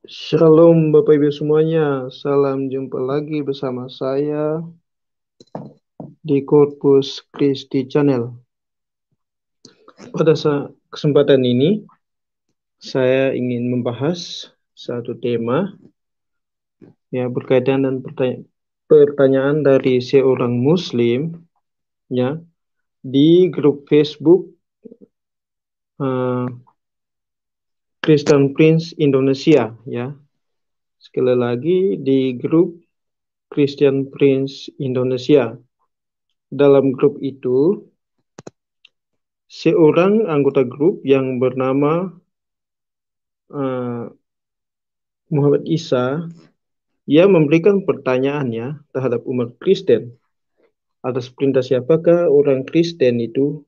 Shalom Bapak Ibu semuanya, salam jumpa lagi bersama saya di Corpus Christi Channel. Pada kesempatan ini, saya ingin membahas satu tema ya berkaitan dan pertanyaan dari seorang Muslim ya di grup Facebook eh, Christian Prince Indonesia ya. Sekali lagi di grup Christian Prince Indonesia. Dalam grup itu seorang anggota grup yang bernama uh, Muhammad Isa, ia memberikan pertanyaannya terhadap umat Kristen. Atas perintah siapakah orang Kristen itu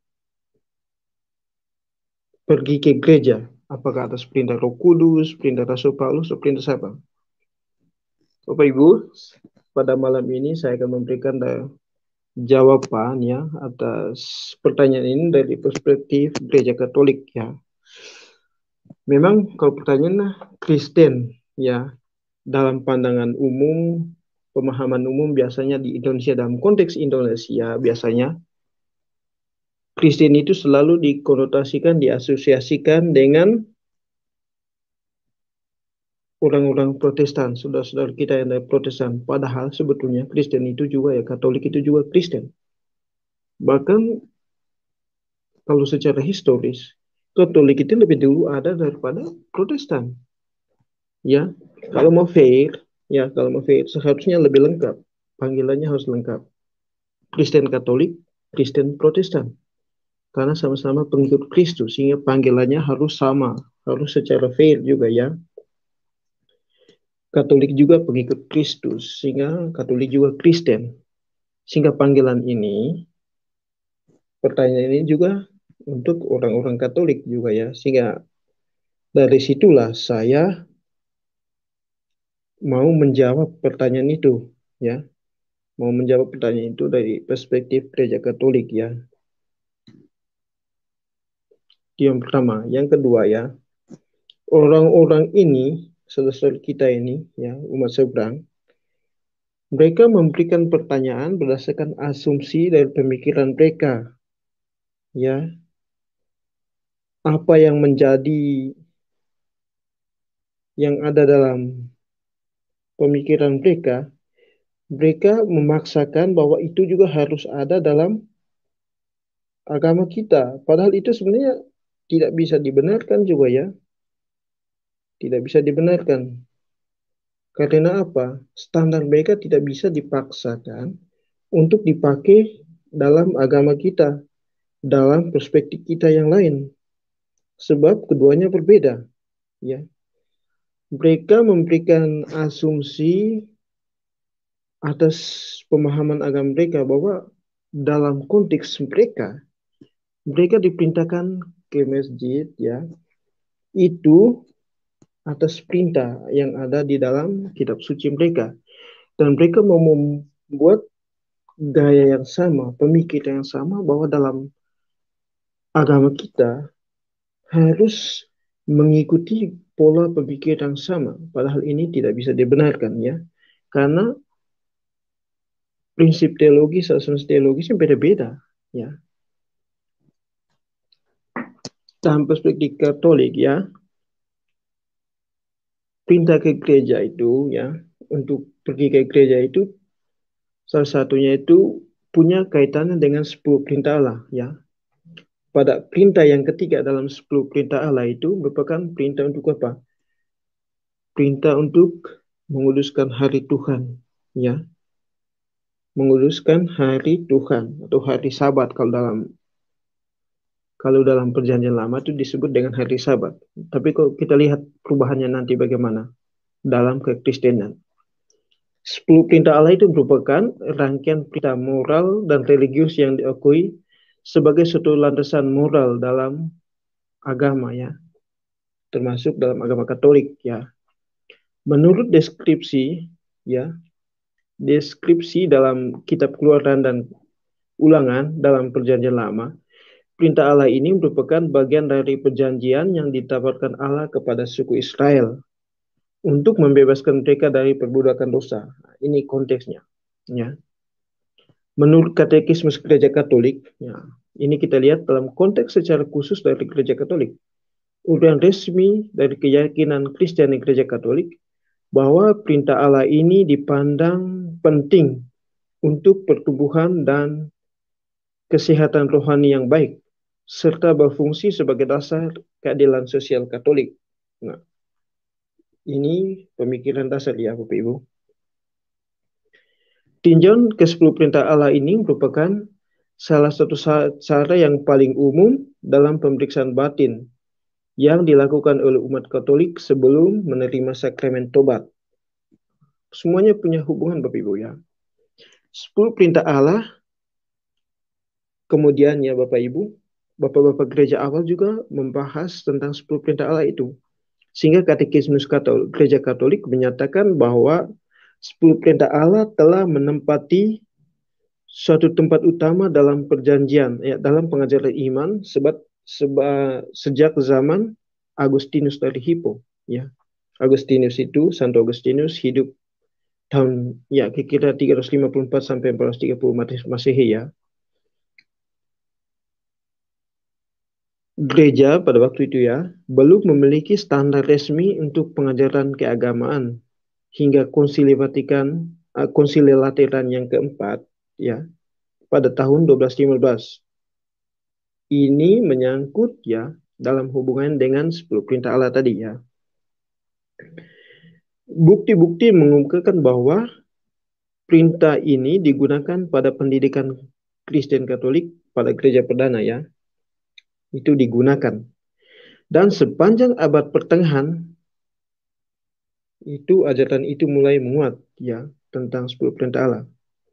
pergi ke gereja? Apakah atas perintah Roh Kudus, perintah Rasul Paulus, atau perintah siapa? Bapak Ibu, pada malam ini saya akan memberikan jawaban ya atas pertanyaan ini dari perspektif gereja Katolik ya. Memang kalau pertanyaannya Kristen ya, dalam pandangan umum, pemahaman umum biasanya di Indonesia, dalam konteks Indonesia biasanya Kristen itu selalu dikonotasikan, diasosiasikan dengan orang-orang Protestan, saudara-saudara kita yang dari Protestan. Padahal sebetulnya Kristen itu juga ya, Katolik itu juga Kristen. Bahkan kalau secara historis, Katolik itu lebih dulu ada daripada Protestan. Ya, kalau mau fair, seharusnya lebih lengkap. Panggilannya harus lengkap. Kristen Katolik, Kristen Protestan. Karena sama-sama pengikut Kristus, sehingga panggilannya harus sama, harus secara fair juga ya. Katolik juga pengikut Kristus, sehingga Katolik juga Kristen. Sehingga panggilan ini, pertanyaan ini juga untuk orang-orang Katolik juga ya. Sehingga dari situlah saya mau menjawab pertanyaan itu ya. Mau menjawab pertanyaan itu dari perspektif gereja Katolik ya. Yang pertama, yang kedua ya, orang-orang ini, saudara-saudara kita ini ya, umat seberang, mereka memberikan pertanyaan berdasarkan asumsi dari pemikiran mereka ya, apa yang menjadi, yang ada dalam pemikiran mereka, mereka memaksakan bahwa itu juga harus ada dalam agama kita. Padahal itu sebenarnya tidak bisa dibenarkan juga ya. Tidak bisa dibenarkan. Karena apa? Standar mereka tidak bisa dipaksakan untuk dipakai dalam agama kita, dalam perspektif kita yang lain. Sebab keduanya berbeda. Ya. Mereka memberikan asumsi atas pemahaman agama mereka bahwa dalam konteks mereka, mereka diperintahkan ke masjid ya, itu atas perintah yang ada di dalam kitab suci mereka. Dan mereka mau membuat gaya yang sama, pemikiran yang sama bahwa dalam agama kita harus mengikuti pola pemikiran yang sama. Padahal ini tidak bisa dibenarkan ya. Karena prinsip teologis, asumsi teologis yang beda-beda ya. Dalam perspektif Katolik ya, perintah ke gereja itu ya, untuk pergi ke gereja itu salah satunya itu punya kaitannya dengan 10 perintah Allah ya. Pada perintah yang ketiga dalam 10 perintah Allah itu merupakan perintah untuk apa? Perintah untuk menguduskan hari Tuhan ya, menguduskan hari Tuhan atau hari Sabat kalau dalam perjanjian lama itu disebut dengan hari Sabat. Tapi kalau kita lihat perubahannya nanti bagaimana dalam kekristenan. 10 perintah Allah itu merupakan rangkaian perintah moral dan religius yang diakui sebagai suatu landasan moral dalam agama ya, termasuk dalam agama Katolik ya. Menurut deskripsi dalam kitab Keluaran dan Ulangan dalam perjanjian lama, perintah Allah ini merupakan bagian dari perjanjian yang ditawarkan Allah kepada suku Israel untuk membebaskan mereka dari perbudakan dosa. Ini konteksnya. Ya. Menurut Katekismus Gereja Katolik, ya, ini kita lihat dalam konteks secara khusus dari Gereja Katolik. Uraian resmi dari keyakinan Kristen Gereja Katolik bahwa perintah Allah ini dipandang penting untuk pertumbuhan dan kesehatan rohani yang baik, serta berfungsi sebagai dasar keadilan sosial Katolik. Nah, ini pemikiran dasar ya Bapak Ibu. Tinjauan ke-10 perintah Allah ini merupakan salah satu cara yang paling umum dalam pemeriksaan batin yang dilakukan oleh umat Katolik sebelum menerima sakramen tobat. Semuanya punya hubungan Bapak Ibu ya. 10 perintah Allah, kemudian ya Bapak Ibu, Bapak-Bapak gereja awal juga membahas tentang 10 perintah Allah itu. Sehingga Katekismus Gereja Katolik menyatakan bahwa 10 perintah Allah telah menempati suatu tempat utama dalam perjanjian, ya, dalam pengajaran iman sejak zaman Agustinus dari Hippo. Ya. Agustinus itu, Santo Agustinus hidup tahun ya kira-kira 354 sampai 430 Masehi ya. Gereja pada waktu itu ya belum memiliki standar resmi untuk pengajaran keagamaan hingga Konsili Lateran yang keempat ya pada tahun 1215. Ini menyangkut ya dalam hubungan dengan 10 perintah Allah tadi ya. Bukti-bukti mengemukakan bahwa perintah ini digunakan pada pendidikan Kristen Katolik pada gereja perdana ya. Itu digunakan. Dan sepanjang abad pertengahan itu ajaran itu mulai menguat ya tentang 10 perintah Allah.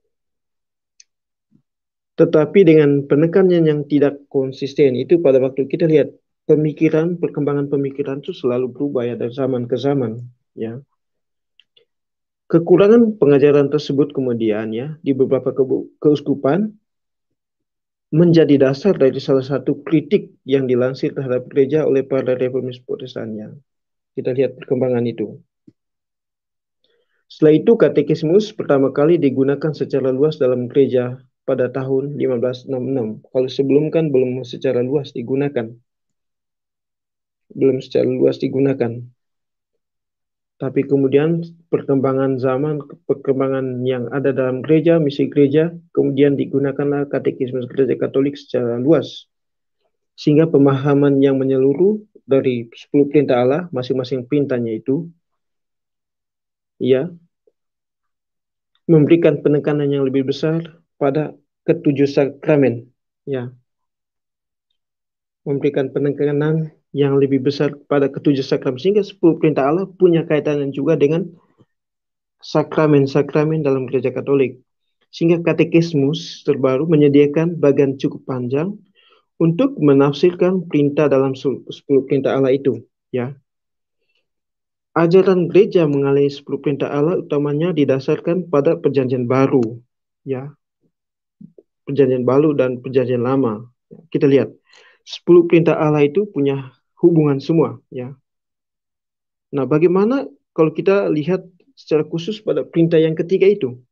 Tetapi dengan penekanan yang tidak konsisten itu pada waktu kita lihat perkembangan pemikiran itu selalu berubah ya dari zaman ke zaman ya. Kekurangan pengajaran tersebut kemudian ya di beberapa keuskupan menjadi dasar dari salah satu kritik yang dilansir terhadap gereja oleh para reformis Protestannya. Kita lihat perkembangan itu. Setelah itu katekismus pertama kali digunakan secara luas dalam gereja pada tahun 1566. Kalau sebelum kan belum secara luas digunakan. Belum secara luas digunakan. Tapi kemudian perkembangan zaman, perkembangan yang ada dalam gereja, misi gereja, kemudian digunakanlah katekismus gereja Katolik secara luas. Sehingga pemahaman yang menyeluruh dari 10 perintah Allah, masing-masing perintahnya itu, ya, memberikan penekanan yang lebih besar pada ketujuh sakramen. Ya, memberikan penekanan yang lebih besar pada ketujuh sakramen. Sehingga 10 perintah Allah punya kaitan juga dengan sakramen-sakramen dalam gereja Katolik. Sehingga katekismus terbaru menyediakan bagian cukup panjang untuk menafsirkan perintah dalam 10 perintah Allah itu. Ya. Ajaran gereja mengenai 10 perintah Allah utamanya didasarkan pada perjanjian baru. Ya. Perjanjian baru dan perjanjian lama. Kita lihat. 10 perintah Allah itu punya hubungan semua. Ya. Nah, bagaimana kalau kita lihat secara khusus pada perintah yang ketiga itu?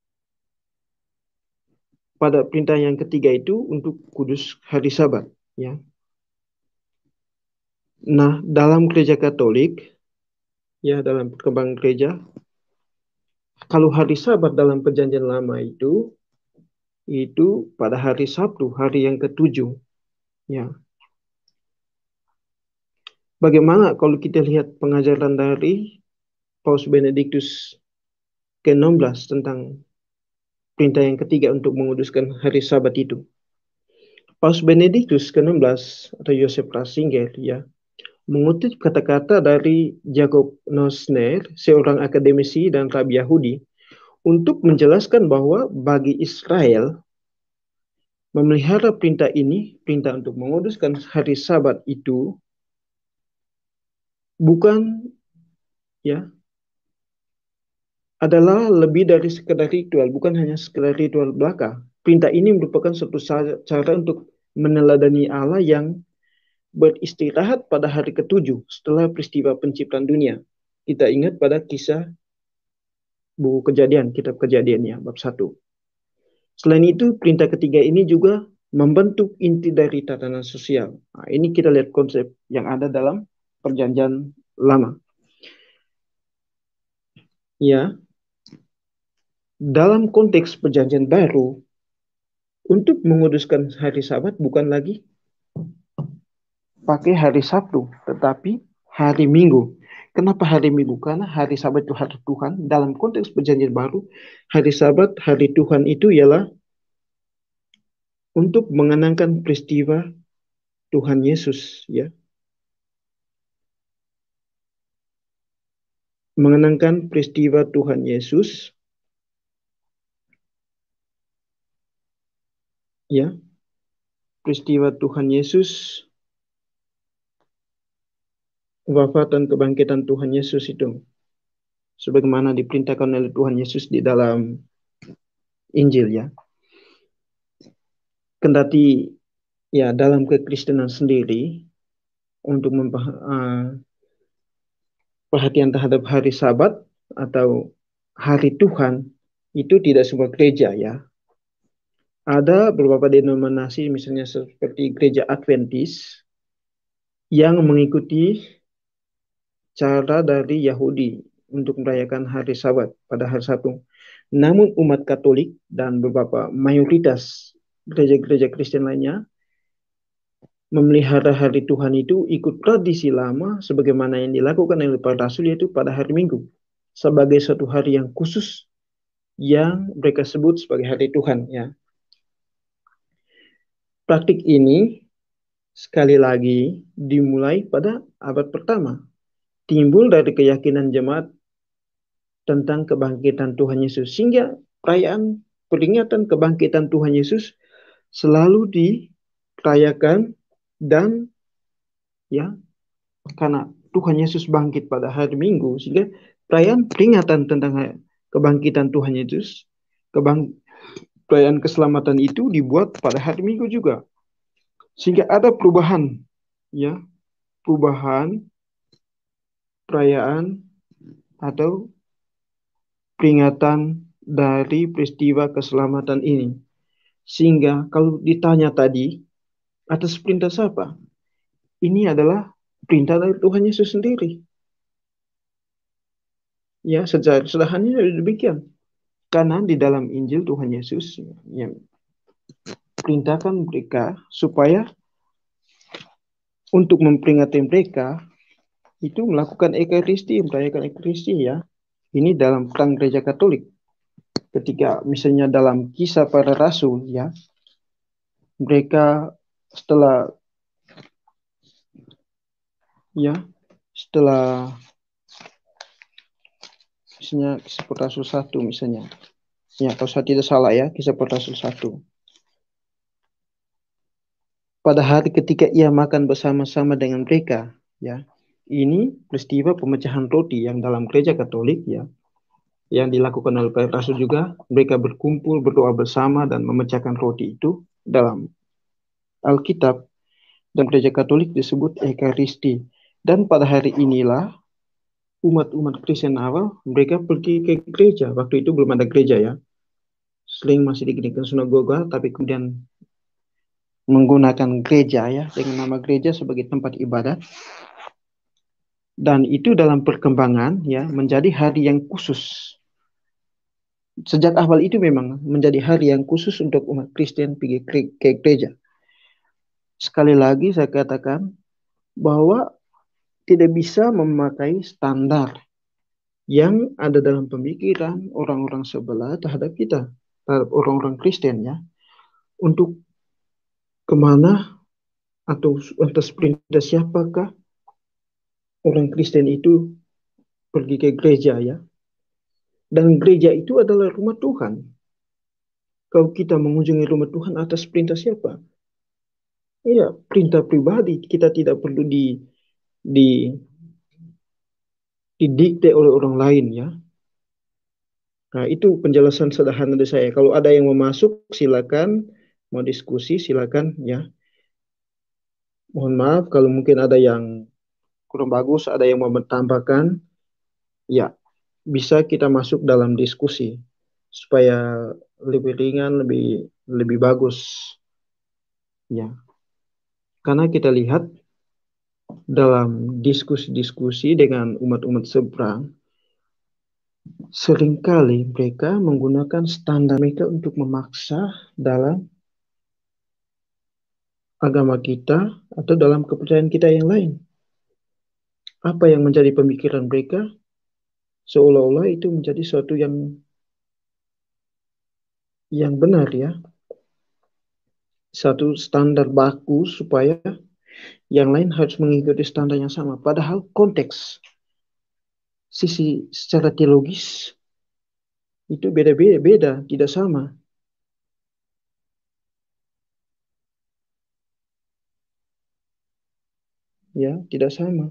Pada perintah yang ketiga itu untuk kudus hari Sabat, ya. Nah, dalam gereja Katolik, ya dalam perkembangan gereja, kalau hari Sabat dalam perjanjian lama itu pada hari Sabtu, hari yang ketujuh, ya. Bagaimana kalau kita lihat pengajaran dari Paus Benediktus ke-16 tentang perintah yang ketiga untuk menguduskan hari Sabat itu? Paus Benediktus ke-16 atau Yosef Ratzinger, ya, mengutip kata-kata dari Jacob Neusner, seorang akademisi dan rabi Yahudi, untuk menjelaskan bahwa bagi Israel memelihara perintah ini, perintah untuk menguduskan hari Sabat itu bukan ya adalah lebih dari sekedar ritual, bukan hanya sekedar ritual belaka. Perintah ini merupakan suatu cara untuk meneladani Allah yang beristirahat pada hari ketujuh setelah peristiwa penciptaan dunia. kita ingat pada kisah buku Kejadian, kitab Kejadian ya, bab 1. Selain itu, perintah ketiga ini juga membentuk inti dari tatanan sosial. Nah, ini kita lihat konsep yang ada dalam Perjanjian Lama. Ya, dalam konteks Perjanjian Baru, untuk menguduskan hari Sabat bukan lagi pakai hari Sabtu, tetapi hari Minggu. Kenapa hari Minggu? Karena hari Sabat itu hari Tuhan. Dalam konteks Perjanjian Baru, hari Sabat, hari Tuhan itu ialah untuk mengenangkan peristiwa Tuhan Yesus, ya, mengenangkan peristiwa Tuhan Yesus, ya, peristiwa Tuhan Yesus, wafat dan kebangkitan Tuhan Yesus itu, sebagaimana diperintahkan oleh Tuhan Yesus di dalam Injil, ya. Kendati ya dalam kekristenan sendiri untuk perhatian terhadap hari Sabat atau hari Tuhan itu tidak semua gereja, ya. Ada beberapa denominasi misalnya seperti gereja Adventis yang mengikuti cara dari Yahudi untuk merayakan hari Sabat pada hari Sabtu. Namun umat Katolik dan beberapa mayoritas gereja-gereja Kristen lainnya memelihara hari Tuhan itu ikut tradisi lama sebagaimana yang dilakukan oleh para rasul, yaitu pada hari Minggu sebagai satu hari yang khusus yang mereka sebut sebagai hari Tuhan, ya. Praktik ini sekali lagi dimulai pada abad pertama, timbul dari keyakinan jemaat tentang kebangkitan Tuhan Yesus, sehingga perayaan peringatan kebangkitan Tuhan Yesus selalu dirayakan. Dan ya, karena Tuhan Yesus bangkit pada hari Minggu, sehingga perayaan peringatan tentang kebangkitan Tuhan Yesus, perayaan keselamatan itu dibuat pada hari Minggu juga, sehingga ada perubahan, ya, perubahan perayaan atau peringatan dari peristiwa keselamatan ini. Sehingga kalau ditanya tadi, atas perintah siapa? Ini adalah perintah dari Tuhan Yesus sendiri. Ya, secara sederhananya demikian. Karena di dalam Injil Tuhan Yesus yang perintahkan mereka supaya untuk memperingati mereka itu melakukan Ekaristi, merayakan Ekaristi, ya. Ini dalam perang gereja Katolik. Ketika misalnya dalam Kisah Para Rasul, ya, mereka setelah misalnya Kisah Para Rasul 1 misalnya. Ya, kalau saya tidak salah ya, Kisah Para Rasul 1. Pada hari ketika ia makan bersama-sama dengan mereka, ya. Ini peristiwa pemecahan roti yang dalam gereja Katolik, ya, yang dilakukan oleh para rasul juga. Mereka berkumpul, berdoa bersama dan memecahkan roti itu dalam Alkitab dan gereja Katolik disebut Ekaristi. Dan pada hari inilah umat-umat Kristen awal mereka pergi ke gereja. Waktu itu belum ada gereja, ya. Sering masih dikirikan sinagoga, tapi kemudian menggunakan gereja, ya, dengan nama gereja sebagai tempat ibadat. Dan itu dalam perkembangan, ya, menjadi hari yang khusus. Sejak awal itu memang menjadi hari yang khusus untuk umat Kristen pergi ke gereja. Sekali lagi saya katakan bahwa tidak bisa memakai standar yang ada dalam pemikiran orang-orang sebelah terhadap kita, terhadap orang-orang Kristen, ya, untuk kemana atau atas perintah siapakah orang Kristen itu pergi ke gereja, ya. Dan gereja itu adalah rumah Tuhan. Kalau kita mengunjungi rumah Tuhan atas perintah siapa? Iya, perintah pribadi. Kita tidak perlu di didikte oleh orang lain, ya. Nah, itu penjelasan sederhana dari saya. Kalau ada yang mau masuk, silakan. Mau diskusi, silakan, ya. Mohon maaf kalau mungkin ada yang kurang bagus, ada yang mau bertambahkan. Ya, bisa kita masuk dalam diskusi supaya lebih ringan, lebih lebih bagus. Ya, karena kita lihat dalam diskusi-diskusi dengan umat-umat seberang, seringkali mereka menggunakan standar mereka untuk memaksa dalam agama kita atau dalam kepercayaan kita yang lain. Apa yang menjadi pemikiran mereka seolah-olah itu menjadi sesuatu yang benar ya, satu standar baku supaya yang lain harus mengikuti standar yang sama. Padahal konteks sisi secara teologis itu beda-beda, tidak sama, ya, tidak sama.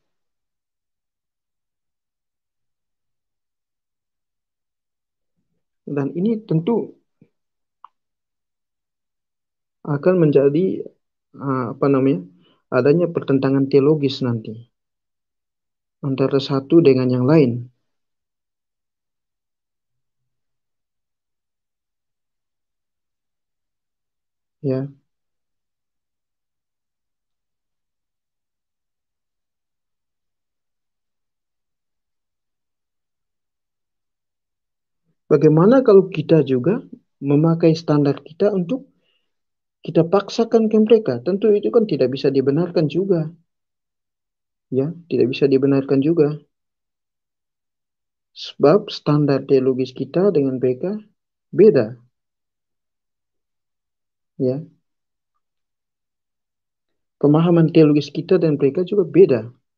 Dan ini tentu akan menjadi apa namanya? Adanya pertentangan teologis nanti antara satu dengan yang lain, ya. Bagaimana kalau kita juga memakai standar kita untuk kita paksakan ke mereka? Tentu itu kan tidak bisa dibenarkan juga, ya, tidak bisa dibenarkan juga. Sebab standar teologis kita dengan mereka beda, ya. Pemahaman teologis kita dan mereka juga beda.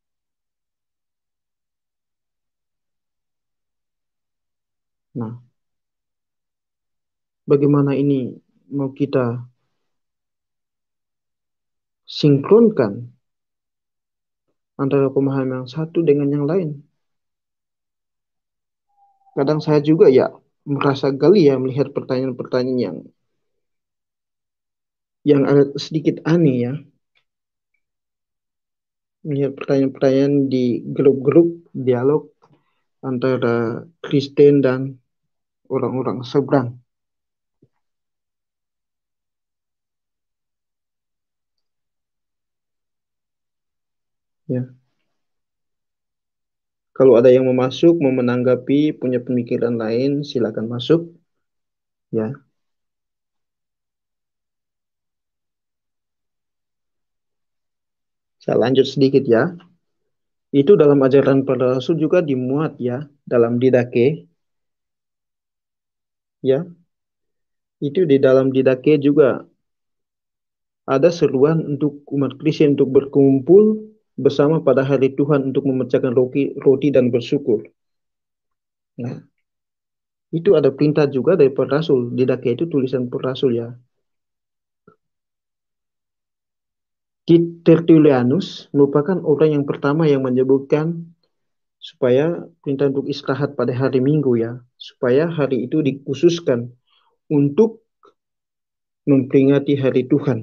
Nah, bagaimana ini mau kita sinkronkan antara pemahaman yang satu dengan yang lain? Kadang saya juga ya merasa gali ya melihat pertanyaan-pertanyaan yang agak sedikit aneh ya. Melihat pertanyaan-pertanyaan di grup-grup dialog antara Kristen dan orang-orang seberang. Ya, kalau ada yang mau masuk, mau menanggapi, punya pemikiran lain, silakan masuk. Ya, saya lanjut sedikit ya. Itu dalam ajaran para rasul juga dimuat ya dalam Didake, ya. Itu di dalam Didake juga ada seruan untuk umat Kristen untuk berkumpul bersama pada hari Tuhan untuk memecahkan roti dan bersyukur. Nah, itu ada perintah juga dari para rasul. Didake itu tulisan para rasul ya. Tertullianus merupakan orang yang pertama yang menyebutkan supaya perintah untuk istirahat pada hari Minggu ya, supaya hari itu dikhususkan untuk memperingati hari Tuhan.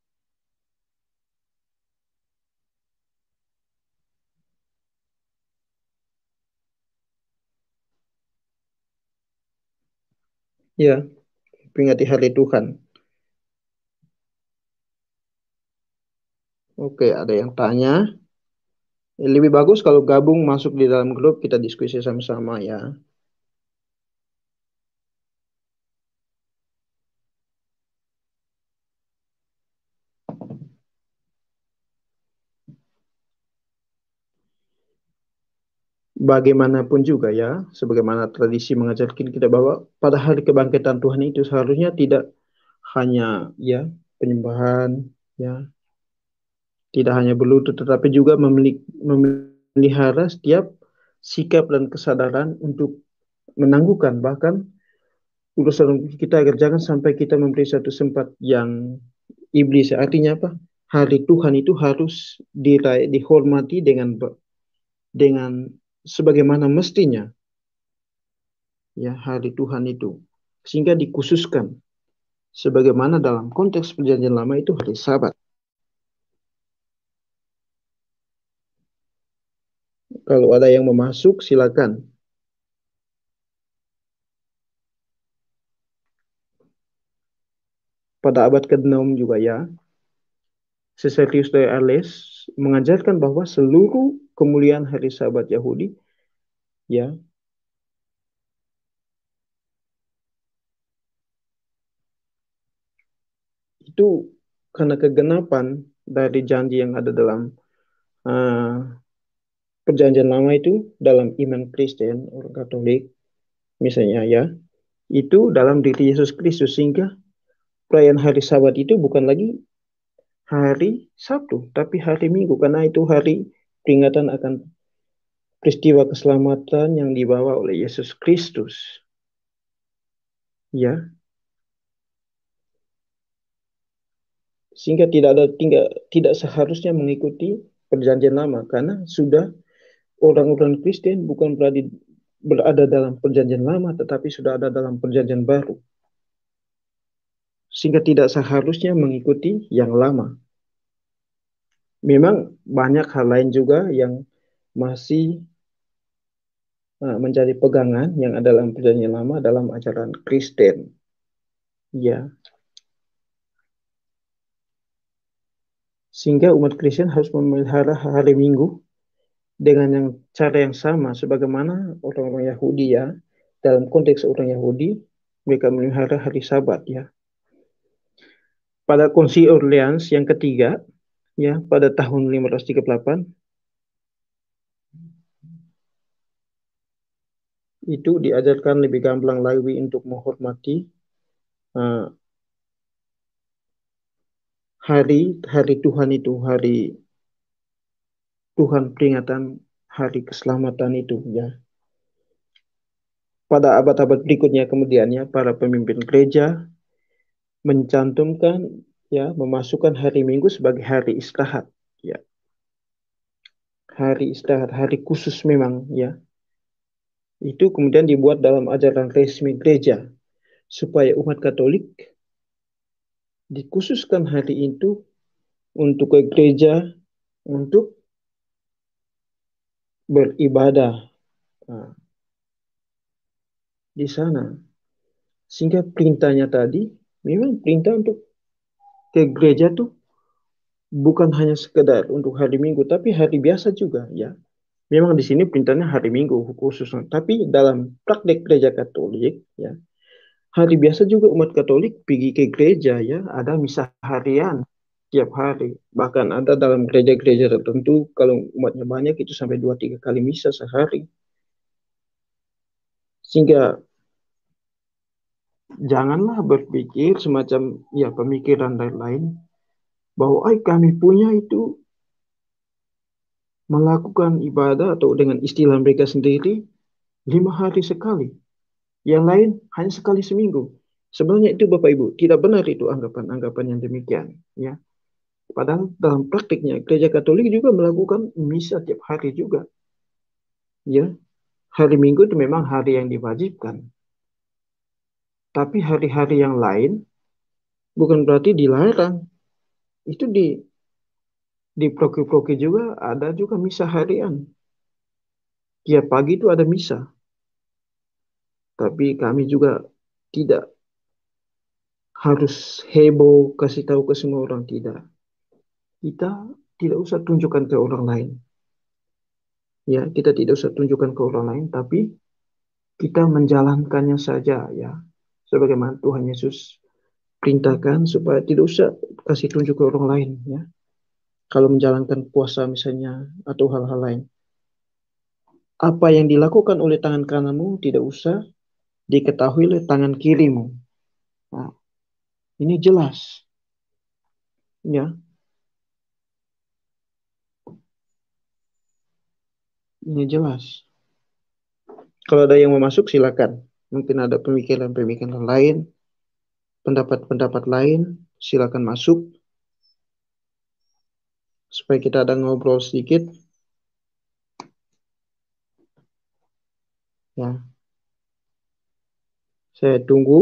Ya, memperingati hari Tuhan. Oke, ada yang tanya. Lebih bagus kalau gabung masuk di dalam grup kita diskusi sama-sama ya. Bagaimanapun juga ya, sebagaimana tradisi mengajarkan kita bahwa pada hari kebangkitan Tuhan itu seharusnya tidak hanya ya penyembahan ya, tidak hanya berlutut tetapi juga memelihara setiap sikap dan kesadaran untuk menangguhkan bahkan urusan kita agar jangan sampai kita memberi satu sempat yang iblis. Artinya apa? Hari Tuhan itu harus dihormati dengan sebagaimana mestinya ya hari Tuhan itu sehingga dikhususkan sebagaimana dalam konteks perjanjian lama itu hari Sabat. Kalau ada yang mau masuk, silakan. Pada abad ke-6 juga ya, Caesarius dari Arles mengajarkan bahwa seluruh kemuliaan hari Sabat Yahudi ya itu karena kegenapan dari janji yang ada dalam uh, perjanjian lama itu dalam iman Kristen orang Katolik misalnya ya itu dalam diri Yesus Kristus sehingga perayaan hari Sabat itu bukan lagi hari Sabtu tapi hari Minggu karena itu hari peringatan akan peristiwa keselamatan yang dibawa oleh Yesus Kristus ya sehingga tidak seharusnya mengikuti perjanjian lama karena sudah orang-orang Kristen bukan berada dalam perjanjian lama tetapi sudah ada dalam perjanjian baru sehingga tidak seharusnya mengikuti yang lama. Memang banyak hal lain juga yang masih menjadi pegangan yang ada dalam perjanjian lama dalam ajaran Kristen. Ya, sehingga umat Kristen harus memelihara hari Minggu dengan cara yang sama sebagaimana orang-orang Yahudi ya. Dalam konteks orang Yahudi, mereka memelihara hari Sabat ya. Pada Konsili Orleans yang ketiga, ya pada tahun 1538 itu diajarkan lebih gamblang lagi untuk menghormati uh, hari hari Tuhan itu, hari Tuhan peringatan hari keselamatan itu ya. Pada abad-abad berikutnya kemudiannya para pemimpin gereja mencantumkan ya memasukkan hari Minggu sebagai hari istirahat ya. Hari istirahat, hari khusus memang ya. Itu kemudian dibuat dalam ajaran resmi gereja supaya umat Katolik dikhususkan hari itu untuk ke gereja untuk beribadah nah, di sana. Sehingga perintahnya tadi memang perintah untuk ke gereja tuh bukan hanya sekedar untuk hari Minggu, tapi hari biasa juga ya. Memang di sini perintahnya hari Minggu khususnya, tapi dalam praktek gereja Katolik ya, hari biasa juga umat Katolik pergi ke gereja ya, ada misa harian tiap hari. Bahkan ada dalam gereja-gereja tertentu kalau umatnya banyak itu sampai 2-3 kali misa sehari. Sehingga janganlah berpikir semacam ya pemikiran lain-lain bahwa kami punya itu melakukan ibadah atau dengan istilah mereka sendiri 5 hari sekali. Yang lain hanya sekali seminggu. Sebenarnya itu Bapak Ibu tidak benar itu anggapan-anggapan yang demikian. Ya, padahal dalam praktiknya Gereja Katolik juga melakukan misa tiap hari juga. Ya, hari Minggu itu memang hari yang diwajibkan. Tapi hari-hari yang lain bukan berarti dilarang. Itu di proki-proki juga ada juga misa harian. Tiap pagi itu ada misa. Tapi kami juga tidak harus heboh kasih tahu ke semua orang tidak. Kita tidak usah tunjukkan ke orang lain. Ya, kita tidak usah tunjukkan ke orang lain, tapi kita menjalankannya saja ya. Sebagaimana Tuhan Yesus perintahkan supaya tidak usah kasih tunjuk ke orang lain ya. Kalau menjalankan puasa misalnya atau hal-hal lain. Apa yang dilakukan oleh tangan kananmu tidak usah diketahui oleh tangan kirimu. Nah, ini jelas ya. Ini jelas. Kalau ada yang mau masuk silakan. Mungkin ada pemikiran-pemikiran lain, pendapat-pendapat lain, silakan masuk supaya kita ada ngobrol sedikit. Ya, saya tunggu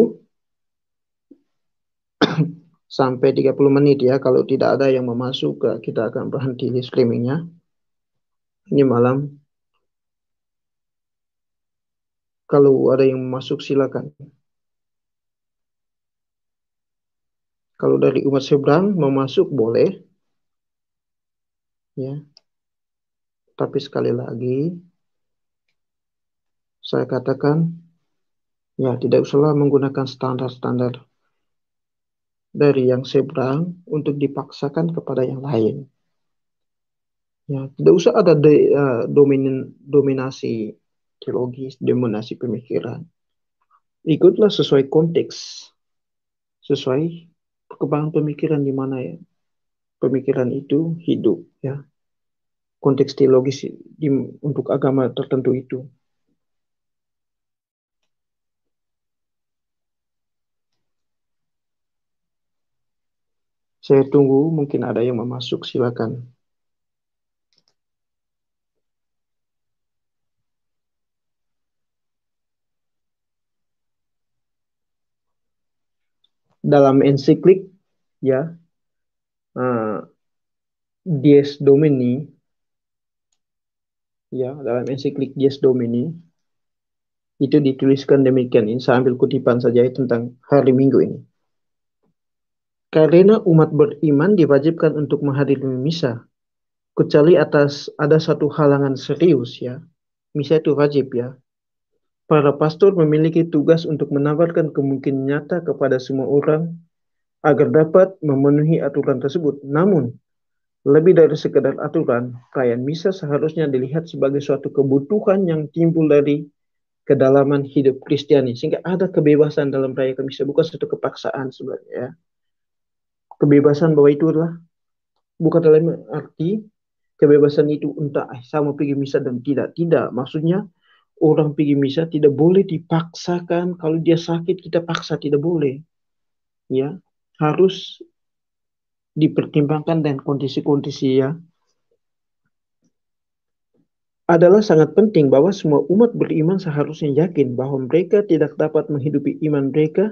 sampai 30 menit ya. Kalau tidak ada yang mau masuk, kita akan berhenti di streamingnya. Ini malam Kalau ada yang masuk silakan. Kalau dari umat seberang mau masuk boleh, ya. Tapi sekali lagi saya katakan, ya tidak usahlah menggunakan standar-standar dari yang seberang untuk dipaksakan kepada yang lain. Ya, tidak usah ada dominasi teologis, dominasi pemikiran. Ikutlah sesuai konteks, sesuai perkembangan pemikiran di mana ya pemikiran itu hidup, ya. Konteks teologis untuk agama tertentu itu. Saya tunggu, mungkin ada yang mau masuk, silakan. Dalam ensiklik, ya, eh, Dies Domini, ya, dalam ensiklik Dies Domini itu dituliskan demikian. Ini saya ambil kutipan saja tentang hari Minggu ini. Karena umat beriman diwajibkan untuk menghadiri misa, kecuali atas ada satu halangan serius, ya. Misa itu wajib, ya. Para pastor memiliki tugas untuk menawarkan kemungkinan nyata kepada semua orang agar dapat memenuhi aturan tersebut. Namun, lebih dari sekedar aturan, perayaan misa seharusnya dilihat sebagai suatu kebutuhan yang timbul dari kedalaman hidup Kristiani. Sehingga ada kebebasan dalam merayakan misa, bukan suatu kepaksaan sebenarnya, ya. Kebebasan bahwa itu adalah bukan dalam arti kebebasan itu entah saya mau pergi misa dan tidak. Tidak, maksudnya orang pergi misa tidak boleh dipaksakan. Kalau dia sakit kita paksa, tidak boleh, ya. Harus dipertimbangkan dan kondisi-kondisi, ya. Adalah sangat penting bahwa semua umat beriman seharusnya yakin bahwa mereka tidak dapat menghidupi iman mereka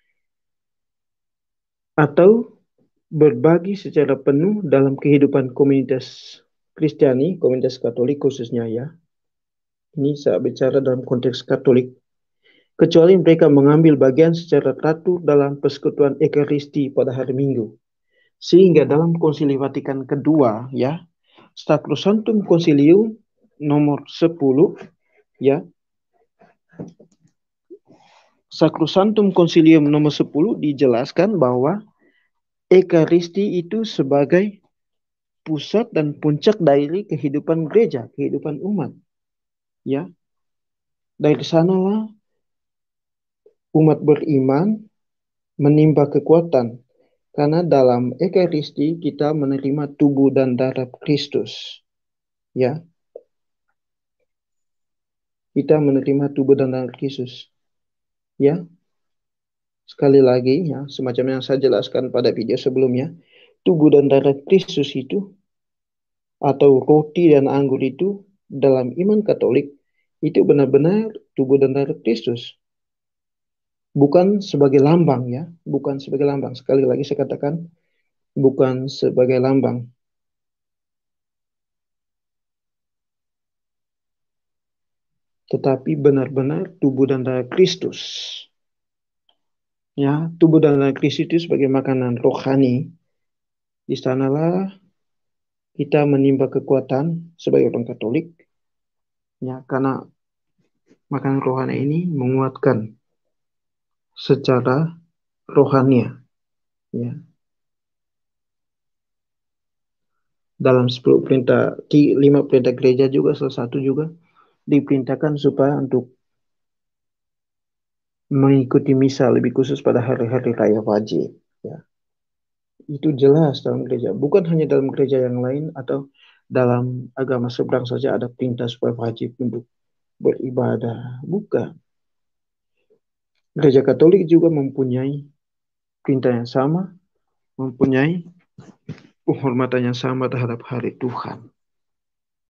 atau berbagi secara penuh dalam kehidupan komunitas Kristiani, komunitas Katolik khususnya, ya. Ini saya bicara dalam konteks Katolik. Kecuali mereka mengambil bagian secara teratur dalam persekutuan Ekaristi pada hari Minggu. Sehingga dalam Konsili Vatikan kedua, ya, Sacrosanctum Concilium nomor 10, ya, Sacrosanctum Concilium nomor 10 dijelaskan bahwa Ekaristi itu sebagai pusat dan puncak dari kehidupan gereja, kehidupan umat, ya. Dari sanalah umat beriman menimba kekuatan karena dalam Ekaristi kita menerima tubuh dan darah Kristus, ya. Kita menerima tubuh dan darah Kristus, ya. Sekali lagi, ya, semacam yang saya jelaskan pada video sebelumnya, tubuh dan darah Kristus itu atau roti dan anggur itu dalam iman Katolik itu benar-benar tubuh dan darah Kristus, bukan sebagai lambang, ya, bukan sebagai lambang. Sekali lagi saya katakan bukan sebagai lambang, tetapi benar-benar tubuh dan darah Kristus, ya. Tubuh dan darah Kristus itu sebagai makanan rohani. Di sanalah kita menimba kekuatan sebagai orang Katolik, ya, karena makanan rohani ini menguatkan secara rohania, ya. Dalam 10 perintah, 5 perintah gereja juga salah satu juga diperintahkan supaya untuk mengikuti misa lebih khusus pada hari-hari raya wajib, ya. Itu jelas dalam gereja, bukan hanya dalam gereja yang lain atau dalam agama seberang saja ada perintah supaya wajib untuk beribadah, bukan. Gereja Katolik juga mempunyai perintah yang sama, mempunyai penghormatan yang sama terhadap hari Tuhan.